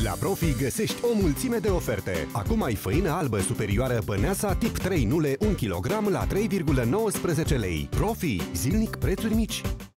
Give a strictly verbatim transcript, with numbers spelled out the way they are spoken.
La Profi găsești o mulțime de oferte. Acum ai făină albă superioară Băneasa tip trei nule un kilogram la trei virgulă nouăsprezece lei. Profi, zilnic prețuri mici.